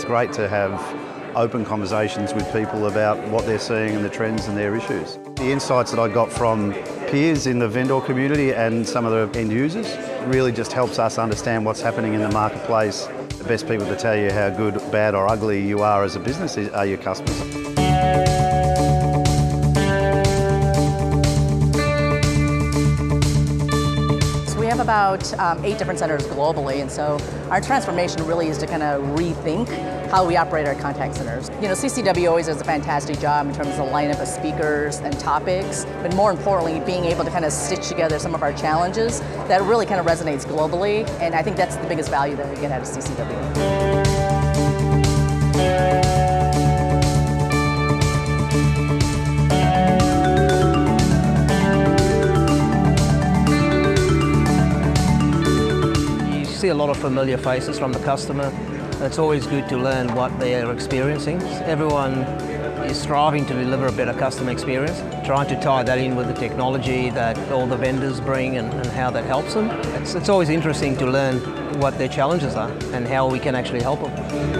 it's great to have open conversations with people about what they're seeing and the trends and their issues. The insights that I got from peers in the vendor community and some of the end users really just helps us understand what's happening in the marketplace. The best people to tell you how good, bad or ugly you are as a business are your customers. We have about 8 different centers globally, and so our transformation really is to kind of rethink how we operate our contact centers. You know, CCW always does a fantastic job in terms of the lineup of speakers and topics, but more importantly, being able to kind of stitch together some of our challenges that really kind of resonates globally, and I think that's the biggest value that we get out of CCW. See a lot of familiar faces from the customer. It's always good to learn what they are experiencing. Everyone is striving to deliver a better customer experience, trying to tie that in with the technology that all the vendors bring and how that helps them. It's always interesting to learn what their challenges are and how we can actually help them.